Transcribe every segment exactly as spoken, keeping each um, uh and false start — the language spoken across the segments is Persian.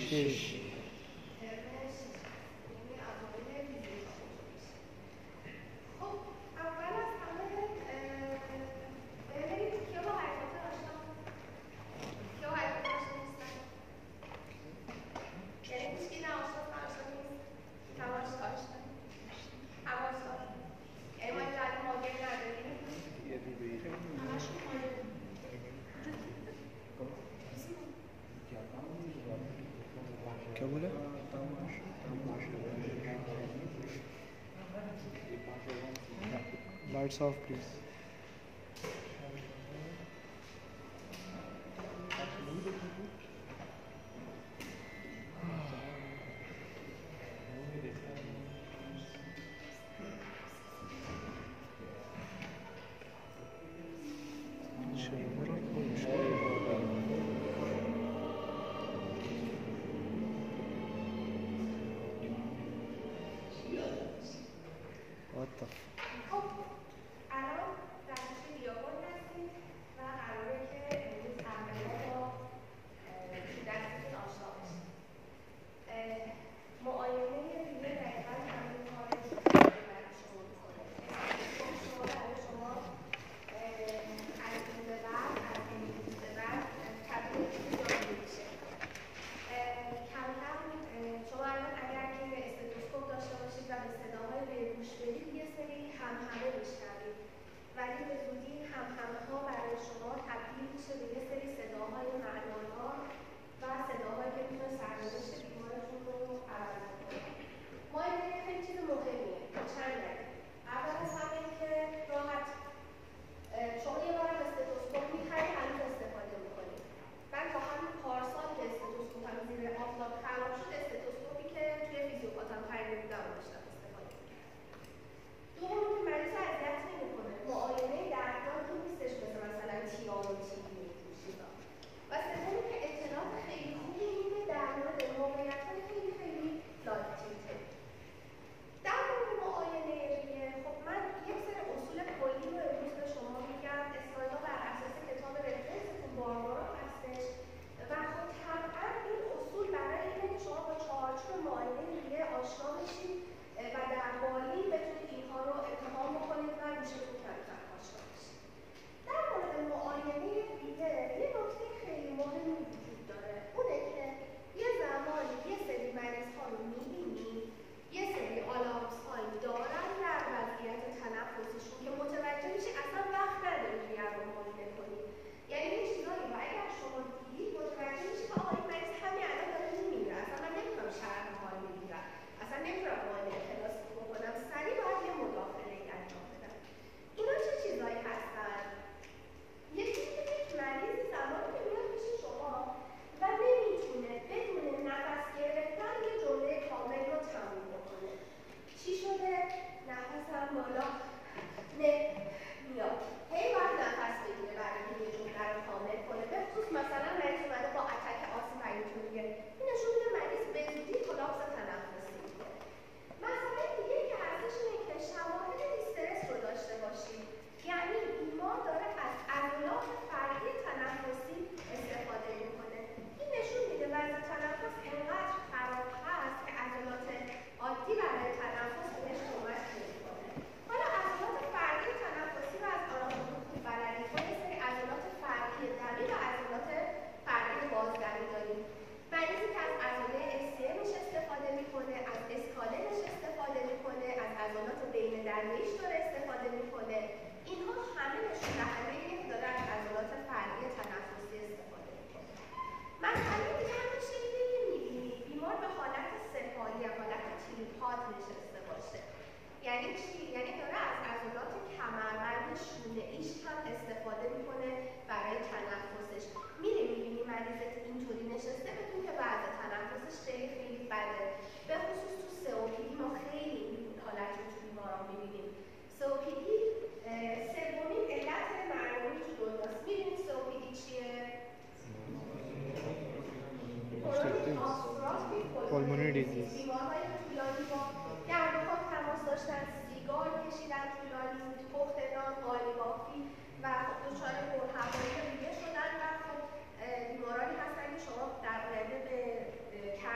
شش. بوده؟ Lights off, please. What the pulmonary disease. بیمارانی هستن که شما در مورد به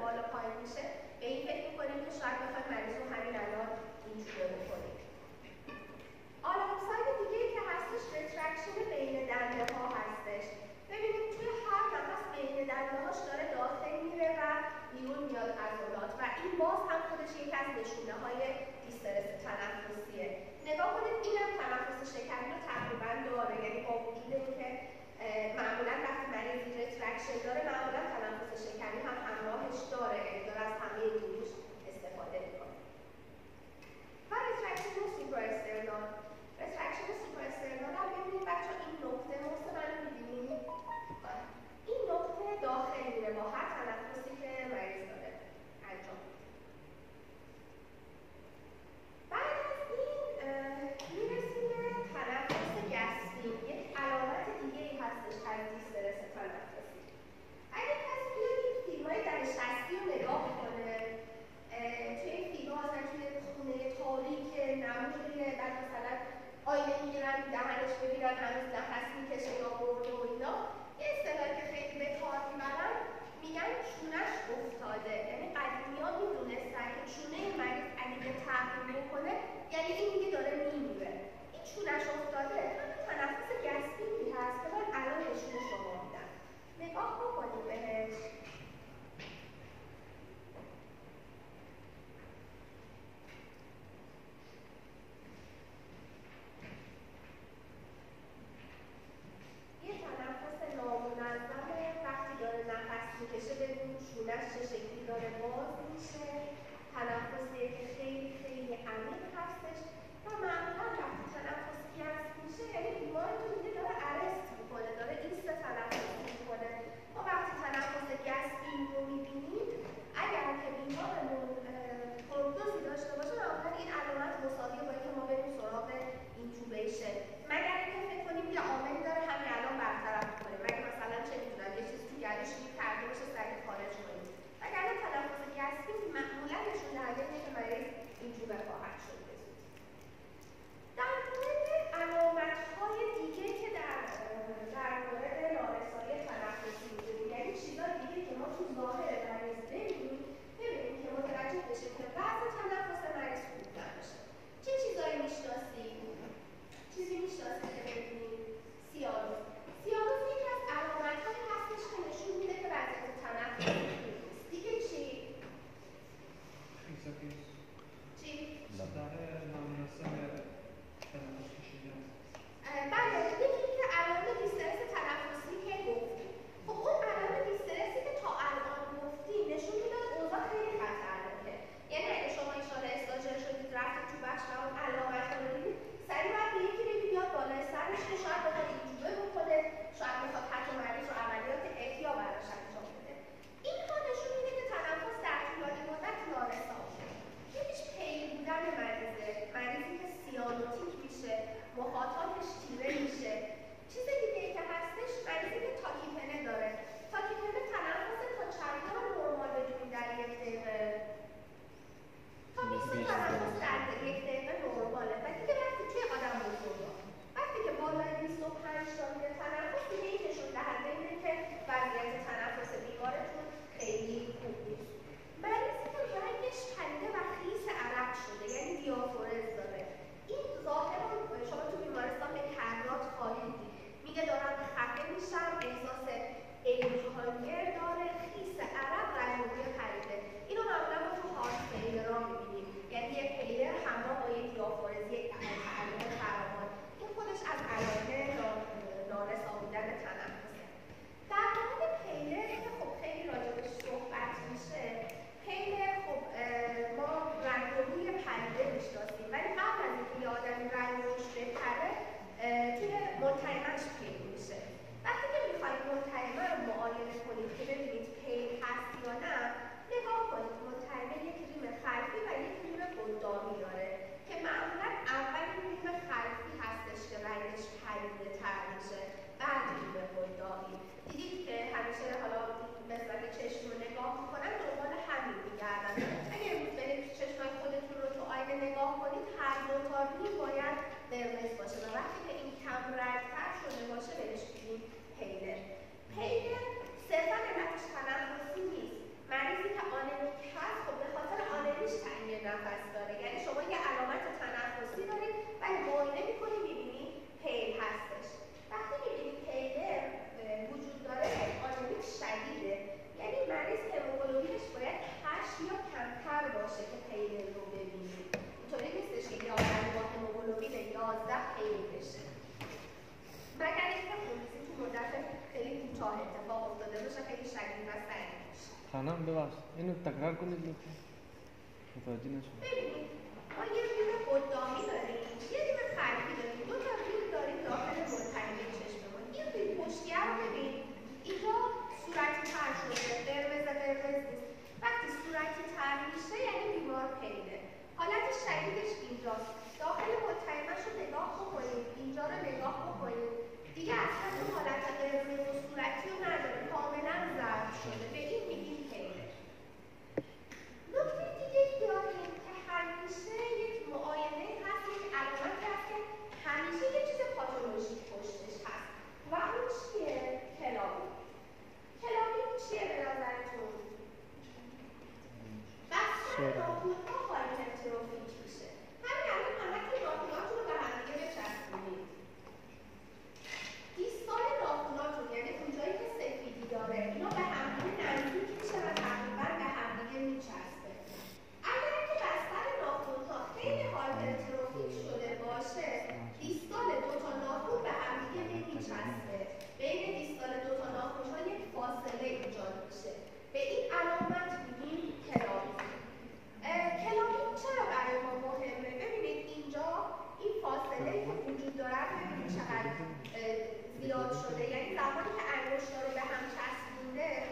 بالا پایین میشه به این فکر میکنیم که شاید بخوایم مریض رو همین الان اینجوری بکنیم. آلارمساین دیگه ای که هستش رترکشن بین دنده ها هستش. ببینید توی هر نفس بین دنده هاش داره داخل میره و بیرون میاد عضلات و این باز هم خودش یکی از نشونه های دیسترس تنفسیه. نگاه کنید اینم تنفس شکمی رو تقریبا داره، یعنی با وجود اینکه معمولا وقتی مریض رترکشن داره معمولا تنفس شکمی هم همراهش داره، یعنی داره از همه گروش استفاده میکنه. و رترکشن سوپراسترنال رترکشن سوپراسترنال هم ببینید بچه این نقطه مثل من میبینید این نقطه داخل میره با هر تنفسی که مریض داره انجام. بعد از این میرسیم به تنفس گستی. یک علامت دیگه ای هستش از دیسترس تنفسی. اگه کسی بیاد این فیلم‌های دهه شصتی رو نگاه کنه، توی این فیلم‌ها مثلا توی خونه تاریک نموریه، بعد مثلا آینه میگیرن دهنش ببینن هنوز نفس میکشه یا برده و اینا، یه اصطلاحی که خیلی به کار میبرن میگن چونش افتاده. یعنی قدیمی‌ها میدونستن که چونه مریض اگه به تغییر بکنه یعنی این دیگه داره میمیره. این چونش افتاده همین تنفس گستی هست که من الان نشون شما میدم. نگاه بکنید بهش. یه تنفس نامنظمه، وقتی داره نفس میکشه ببینید چونش چه شکلی داره باز میشه. تنفسیه که خیلی خیلی عمیق هستش و معمولا وقتی تنفس گسست میشه یعنی بیمارتون دیگه داره ارست میکنه، داره ایست تنفس میکنه. ما وقتی تنفس گستی رو میبینیم اگر که بیمارمون پروگنوزی داشته باشه معمولا این علامت مساویه با اینکه ما بریم سراغ اینتوبیشن، مگر اینکه فکر کنیم یه عاملی داره همین الان برطرف کنه، مگر مثلا چه میدونم یه چیزی تو گلوش گیر کرده باشه سریع خارج کنیم. اگر تنفس گستی معمولا نشون دهنده اینه که مریض اینتوبه خواهد شد. خانم ببخشید اینو تکرار کنید لطفا. متوجه نشدم. ببینید ما یه ریم قدامی داریم، یه ریم خلفی داریم، دو تا ریم داریم داخل منتهی چشممون. این ریم پشتیه رو ببین، اینجا صورتی تر شده، قرمز قرمز نیست. وقتی صورتی تر میشه یعنی بیمار پیده. حالت شدیدش اینجاست. داخل منتهیمش رو نگاه بکنید، اینجا رو نگاه بکنید. دیگه اصلا اون حالت قرمز و صورتی رو نداره، کاملا ضرب شده. به این میگیم پیده. نکته دیگه داریم که همیشه یک معاینه هست، یک علامتی هست که همیشه یه چیز پاتولوژیک پشتش هست و اون چیه؟ کلابین. کلابین چیه به نظرتون؟ بستر ناخن‌ها هایپرتروفیک میشه. همین الان همتون ناخن‌هاتون رو به هم دیگه بچسبونید. دیستال ناخن‌هاتون یعنی اونجایی که سفیدی داره اینا به هم دیگه نزدیک میشه و تقریبا به هم دیگه میچسبه. اگر که بستر ناخن‌ها خیلی هایپرتروفیک شده باشه دیستال دو تا ناخن به هم دیگه نمیچسبه. بین دیستال دو تا ناخن‌ها یک فاصله ایجاد میشه. به این علامت میگیم کلابین. کلابین چرا برای ما مهمه؟ ببینید اینجا این فاصله که وجود داره ببینید چقدر زیاد شده، یعنی زمانی که انگشتا رو به هم چسبونده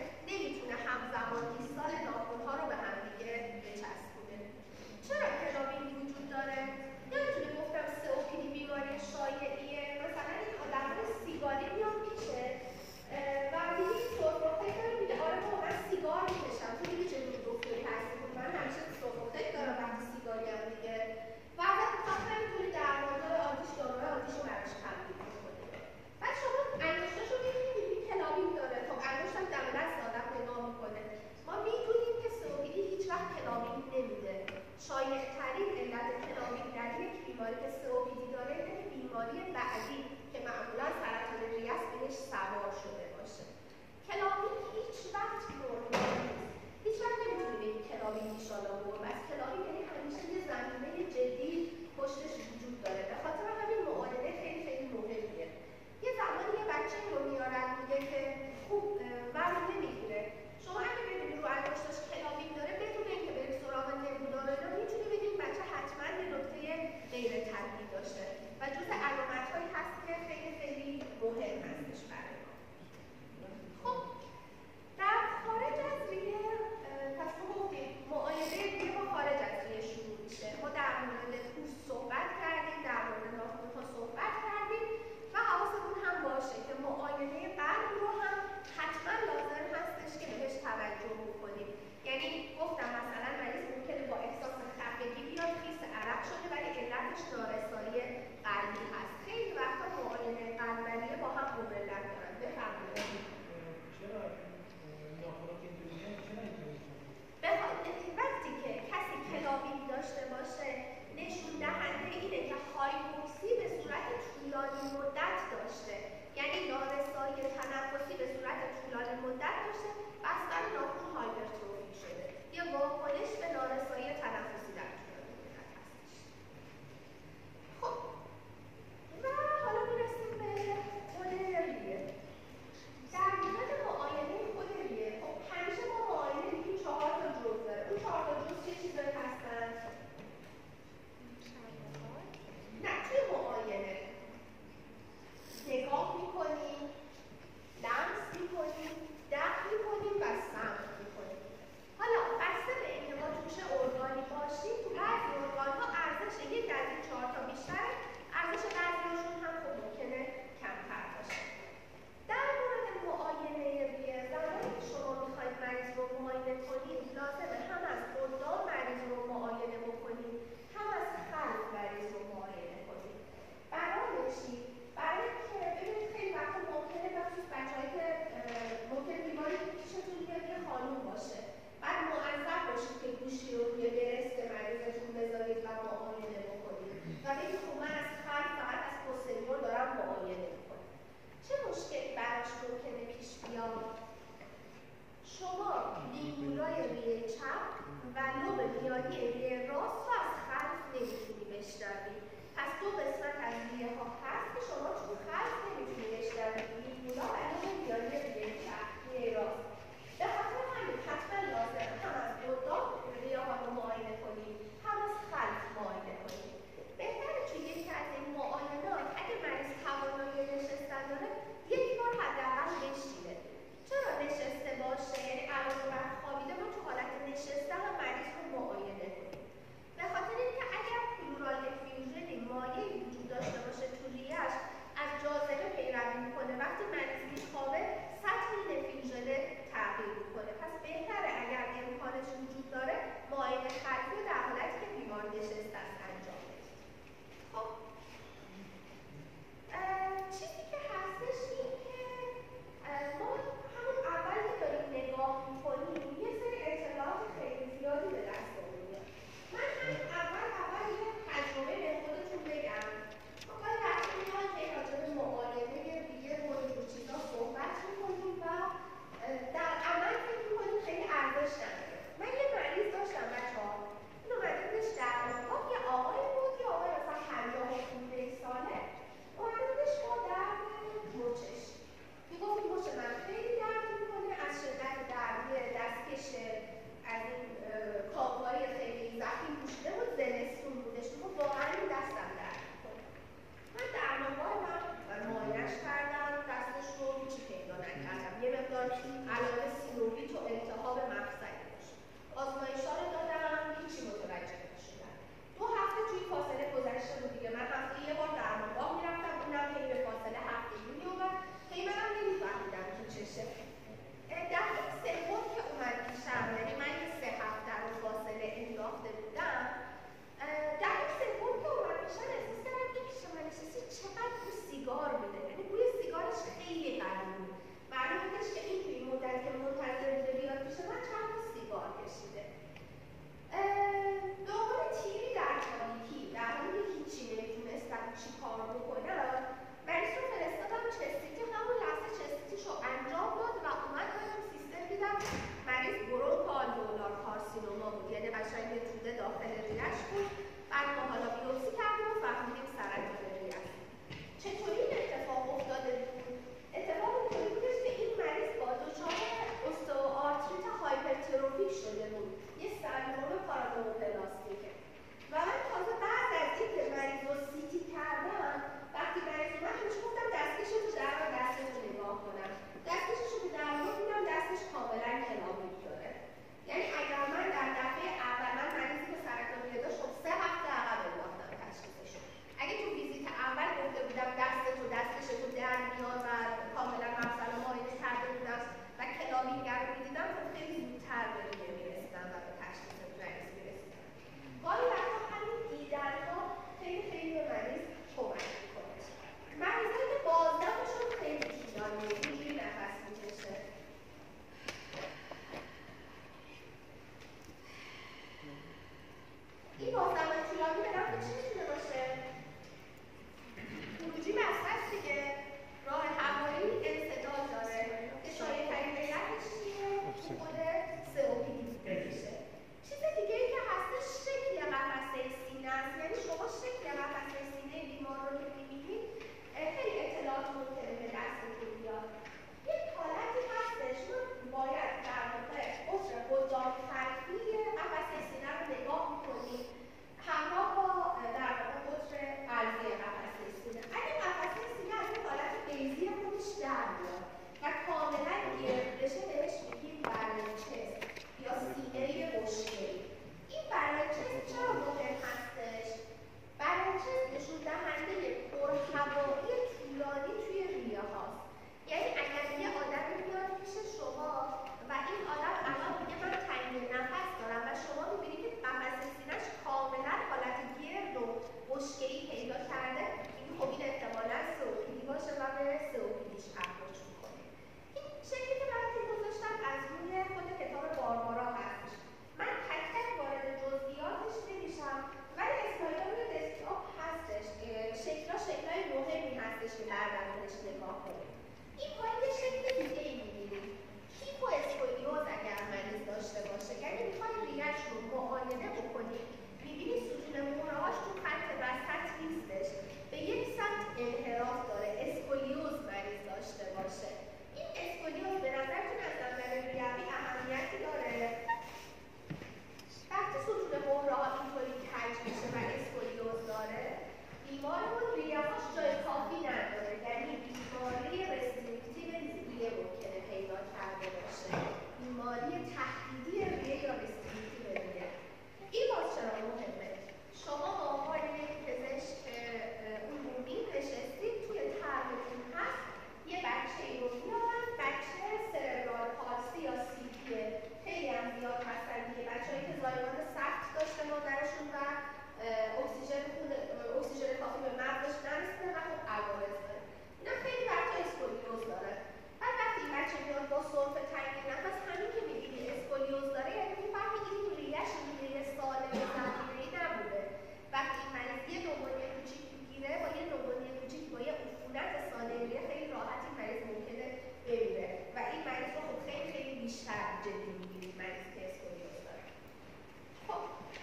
بیشتر جدی میگیرید مریض که اسکولیوز داره. خب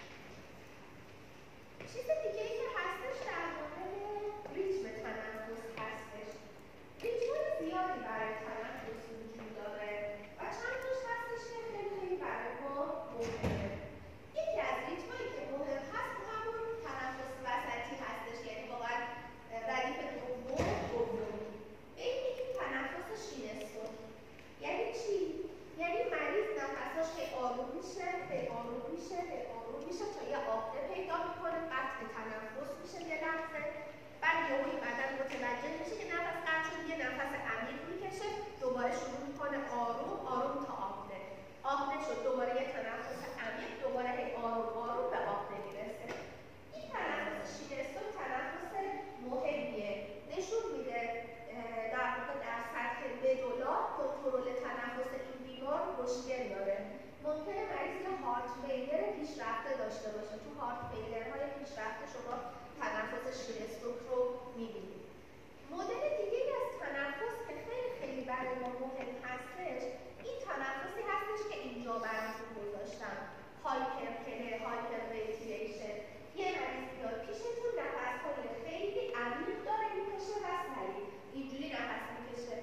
چیز دیگه ای که هستش در مورد ریتم تنفس هستش. ریتم‌های زیادی برای تنفس وجود داره و چند تاش هستش که خیلی خیلی برای ما مهمه. یکی از ریتمایی که مهم هست همون تنفس وسطی هستش، یعنی واقعا ردیف دوم دومی. به این میگیم تنفس شینستون. یعنی چی؟ یعنی مریض نفساش خیلی آروم میشه، خیلی آروم میشه، خیلی آروم میشه تا یه عقده پیدا میکنه، قطع تنفس میشه یه لحظه، بعد یهویی بدن متوجه میشه که نفس قطع شد، یه نفس عمیق میکشه، دوباره شروع میکنه آروم آروم تا عقده. عقده شد، دوباره یه تنفس عمیق، دوباره هی آروم آروم به عقده میرسه. این تنفس شینستون تنفس مهمیه، نشون میده در واقع در سطح مدولار کنترل تنفس این بیمار مشکل داره. ممکنه مریض یه هارت فیلر پیشرفته داشته باشه. تو هارت فیلرهای پیشرفته شما تنفس شینستون رو میبینید. مدل دیگه از تنفس که خیلی خیلی برای ما مهم هستش، این تنفسی هستش که اینجا براتون گذاشتم. هایپرپله، هایپرونتیلیشن. یه مریض بیاد پیشتون نفس‌های خیلی عمیق داره میکشه و سریع اینجوری نفس میکشه.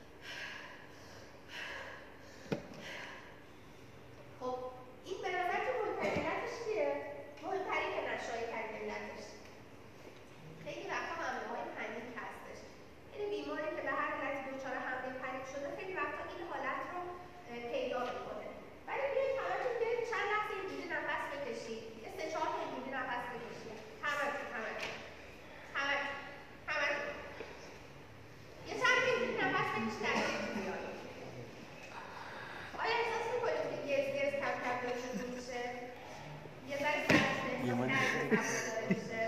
خب این به نظر که مهمترین علتش چیه؟ مهمترین که نشایع‌ترین علتش خیلی وقتا حمله‌های پنیک هستش. یعنی بیماری که به هر علتی دچار حمله پنیک شده خیلی وقتا این حالت رو پیدا میکنه. ولی بیایید همتون بیایید چند لحظه اینجوری نفس بکشید. یه سه چهار تا اینجوری نفس بکشید. همتون همتون همتون همتون یه چند تا اینجوری نفس بکشید در اینجوری بیایید. آیا احساس میکنید که گز گز کم کم داره شروع میشه؟ یه ذره سرش احساس کرده داره میشه؟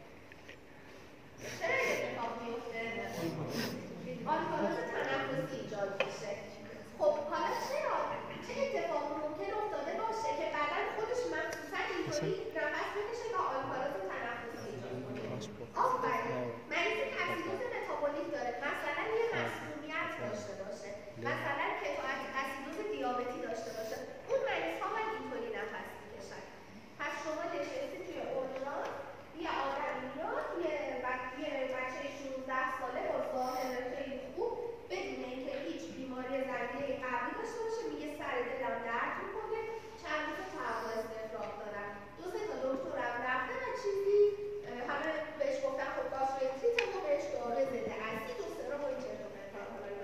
چرا این اتفاق میفته؟ آلکالوز تنفسی ایجاد میشه. خب حالا چرا؟ چه اتفاقی ممکن افتاده باشه که بدن خودش مخصوصا اینطوری نفس بکشه و آلکالوز تنفسی ایجاد کنه؟ آفرین، مریضی که اسیدوز متابولیک داره، مثلا یه مسمومیت داشته باشه، مثلا اسیدوز دیابتی داشته باشه، اون مریض ها باید اینطوری نفس میکشن. پس شما نشستی توی اورژانس، یه آدم میاد، یه بچه شانزده ساله با ظاهر خیلی خوب بدون اینکه هیچ بیماری زنگی قبلی داشته باشه میگه سر دلم درد میکنه، چند روز تهوع استفراغ دارم، دو سه تا دکترم رفته و چیزی همه بهش گفتن خب گاستروانتریت و بهش داره ضد اسید و سرم و این چرت و پرتا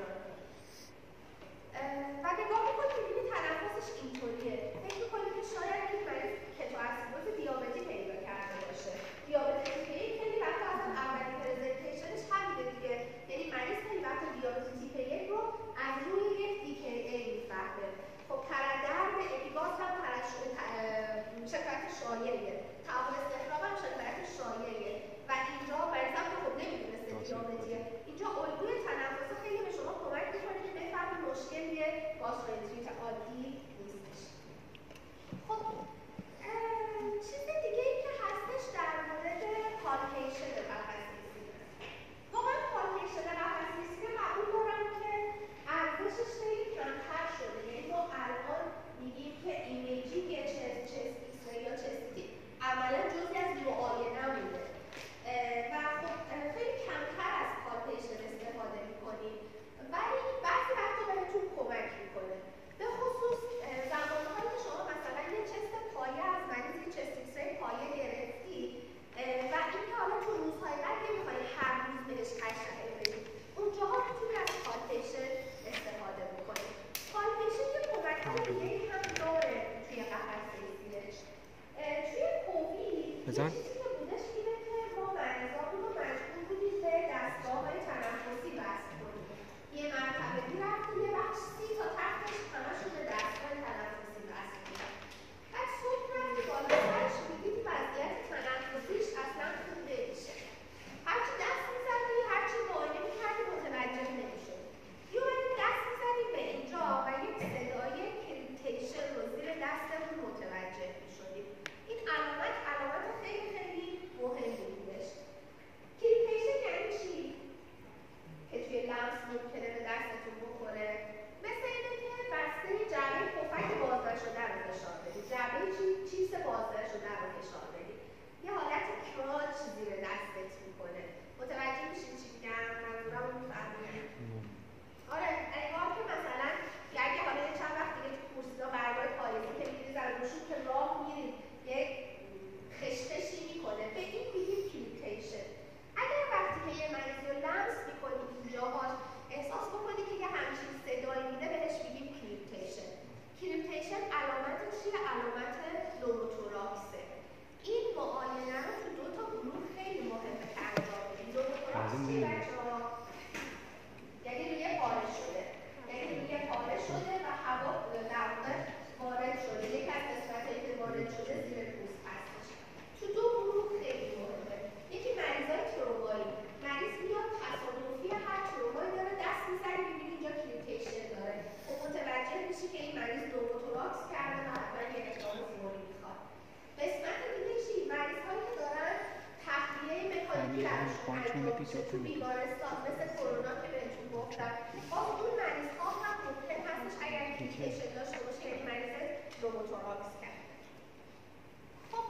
و نگاه میکنید میبینید تنفسش اینطوریه. فکر میکنید که شاید این مریض کتواسیدوز دیابتی پیدا کرده باشه. دیابت تیپ یک خیلی وقتا اصلا اولین پرزنتیشنش همینه دیگه، یعنی مریض خیلی وقتا دیابت تیپ یک رو از روی یک دی کی ای میفهمه. خب درد اپیگاس هم شکایت شایعیه، تهوع استفراغ هم شکایت شایعیه و اینجا مریض هم خب نمیدونسته دیابتیه. اینجا الگوی تنفس خیلی به شما کمک میکنه که بفهمید مشکل یه گاستروانتریت عادی نیستش. خب چیز دیگه ای که هستش در مورد پالپیشن نفس‌نویسی. واقعا پالپیشن نفس‌نویسی قبول دارم که ارزشش خیلی کمتر شده. یعنی ما الان میگیم که ایمیجینگ چست چست ایکس‌ری یا چستی عملا جزئی از معاینه بوده و خب خیلی کمتر از پالپیشن استفاده میکنیم، ولی بعضی وقتا بهتون کمک میکنه. به خصوص زمانهایی که شما مثلا یه چست پایه از مریض یه چست ایکس‌ری پایه گرفتی و اینکه حالا تو روزهای بعد نمیخوای هر روز بهش تشریح بدی، اونجاها میتونی از پالپیشن استفاده بکنی. پالپیشن یه کمک‌های دیگه‌ای هم داره توی قفس ریزش. توی کووید یه چیزی که بودش اینه که ما مریضامون رو مجبور بودیم به دستگاه‌های تنفسی وصل کنیم. یه مرتبه می‌رفتیم یه بخش سی تا تختش همه‌شون به دستگاه تنفسی وصل بودن. بعد صبح رفتی بالا سرش می‌دیدی وضعیت تنفسیش اصلا خوب نمیشه. هرچی دست می‌زدی، هرچی معاینه می‌کردی متوجه نمی‌شدی. یه اومدیم دست می‌زدیم به اینجا و یک صدای کریپتیشن رو زیر دستمون متوجه می‌شدیم. این علامت علامت خیلی خیلی میشه تو بیمارستان مثل کرونا که بهتون گفتم. باز اون مریض ها هم ممکن هستش اگر ایندیکیشن داشته باشه یعنی مریض روماتوراکس کرد. خب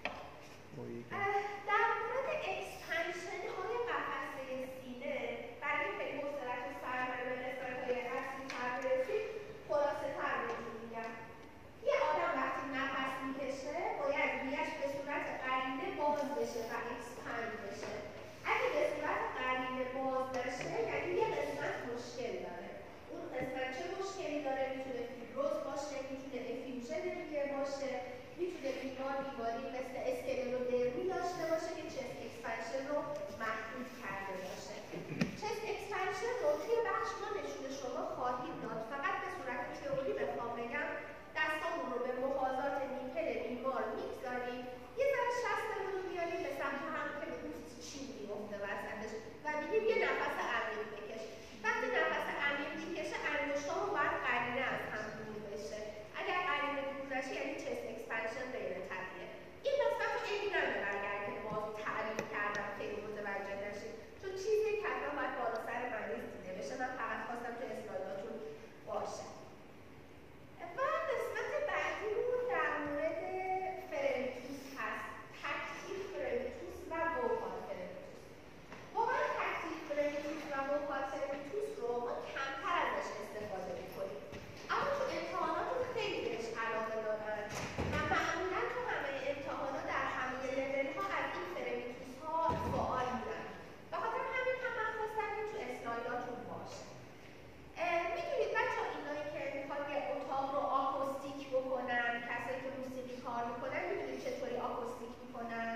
در مورد اکسپنشن های قفسه سینه برای خیلی حوصله‌تون سر نره به قسمت‌های اصلی تر برسید، خلاصه تر بهتون میگم. یه آدم وقتی نفس میکشه باید ریه‌اش به صورت قرینه باز بشه و اکسپند بشه. اگه به صورت قرینه باز نشه یعنی یه قسمت مشکل داره. اون قسمت چه مشکلی داره؟ میتونه فیبروز باشه، میتونه افیوژن ریه باشه، میتونه بیمار بیماری مثل اسکلرودرمی داشته باشه که چست اکسپنشن رو محدود کرده باشه. چست اکسپنشن رو توی بخش ما نشون شما خواهیم داد. فقط به صورت تئوری بخوام بگم دستامون رو به محاذات نیپل بیمار میگذاریم، یه ذره شستمون رو میاریم به سمت هم که به دوست چین میفته وسطش و میگیم یه نفس عمیق بکش. وقتی نفس عمیق میکشه انگشتامون باید قرینه از هم دور بشه. اگر قرینه دور نشه یعنی چست اکسپنشن غیر طبیعیه. این قسمت رو عیبی نداره اگر که باز تعریف کردم خیلی متوجه نشید، چون چیزی که حتما باید بالا سر مریض دیده بشه. من فقط خواستم که اسلایداتون باشه. و قسمت بعدیمون در مورد فرنتوس هست. تکتیل فرنتوس و ووکال فرنتوس. واقعا تکتیل فرنتوس و ووکال فرنتوس رو ما کمتر ازش استفاده میکنیم، اما تو امتحانات خیلی بهش علاقه دارن و معمولا تو همه امتحانات در همه لول ها از این فرنتوس ها سوال میدن. به خاطر همین هم من خواستم که تو اسلایداتون باشه. میدونید بچه ها اینایی که میخواد یه اتاق رو آکوستیک بکنن، کسایی که موسیقی کار میکنن میدونید چطوری آکوستیک میکنن؟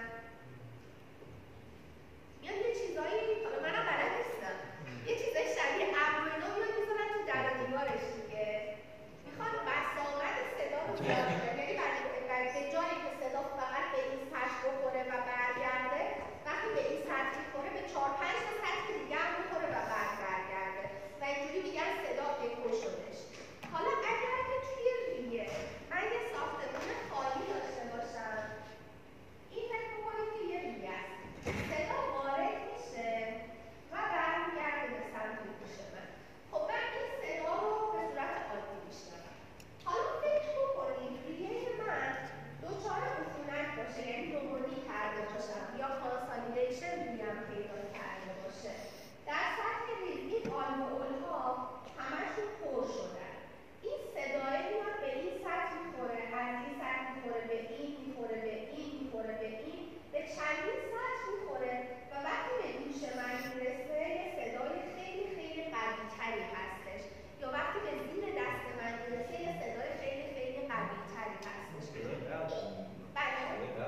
میان یه چیزایی، حالا منم بلد نیستم، یه چیزای شبیه ابر و اینا میان میذارن تو در و دیوارش دیگه. میخوان بسامد صدا رو زیاد کنن، یعنی برای به جایی که صدا فقط به این سطح بخوره و برگرده، وقتی به این سطح میخوره به چهار پنج تا سطح دیگه هم میخوره و برگرده و اینجوری میگن صدا اکو شدش. حالا اگر که توی ریه من یه ساختمون خالی داشته باشم، این فکر بکنید که یه ریه است، صدا وارد میشه و برمیگرده به سمت گوش من. خب من این صدا رو به صورت عادی میشنوم. حالا فکر بکنید ریه من دچار عفونت باشه، یعنی نمونی کرده باشم یا کانسالیدیشن رویم پیدا کرده باشه. در سطح ریز این آلوئول‌ها همشون پر شدن. این صدای میاد به این سطح میخوره، از این سطح میخوره به این، میخوره به این، میخوره به این، به چندین سطح میخوره و وقتی به گوش من میرسه یه صدای خیلی خیلی قوی‌تری هستش، یا وقتی به زیر دست من میرسه یه صدای خیلی خیلی قوی‌تری هستش. بله.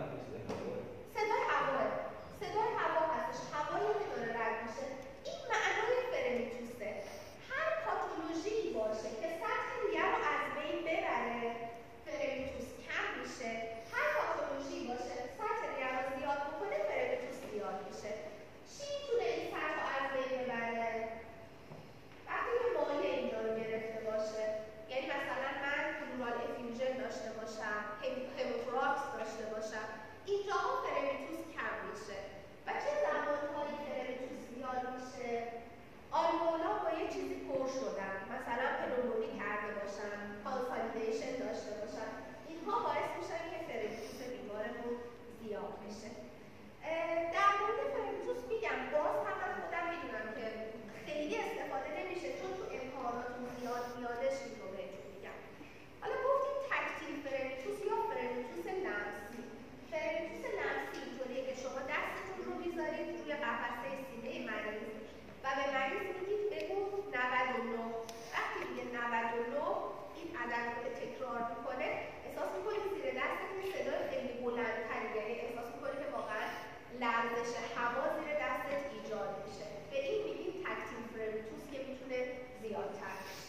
صدای هوا. صدای هوا هستش. هوایی که داره رد میشه. این معنای فرنتوسه. هر پاتولوژی باشه که سطح ریه رو از بین ببره فرنتوس کم میشه. هر پاتولوژی باشه سطح ریه رو زیاد بکنه فرنتوس زیاد میشه. چی میتونه این سطح رو از بین ببره؟ وقتی یه مایع اینجا رو گرفته باشه، یعنی مثلا من پلورال افیوژن داشته باشم، هموتوراکس داشته باشم، اینجاها فرنتوس کم میشه. و چه زمانهایی فرنتوس زیاد میشه؟ آلوئولا با یه چیزی پر شدن، مثلا پنومونی کرده باشن، کانسالیدیشن داشته باشن، اینها باعث میشن که فرنتوس بیمارمون زیاد میشه. در مورد فرنتوس میگم باز هم من خودم میدونم که خیلی استفاده نمیشه چون تو امتحاناتون زیاد میادش این رو بهتون میگم. حالا گفتیم تکتیل فرنتوس یا فرنتوس لمسی. فرنتوس لمسی اینطوریه که شما دستتون رو میذارید روی قفسه سینه مریض و به مریض میگید بگو نود و نه. وقتی میگه نود و نه این عدد رو تکرار میکنه، احساس میکنید زیر دستتون صدای خیلی بلندتری، یعنی احساس میکنید که واقعا لرزش هوا زیر دستت ایجاد میشه. به این میگیم تکتیل فرنتوس که میتونه زیادتر بشه.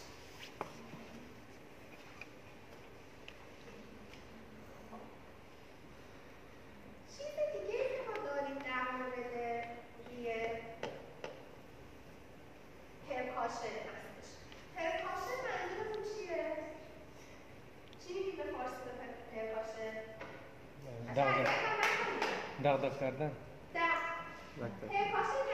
چیز دیگه که ما داریم در مورد ریه پرکاشن هستش. پرکاشن منظورمون چیه؟ چی میگیم به فارسی به پرکاشن؟ دغدغه دغدغه کردن. دغدغه. پرکاشن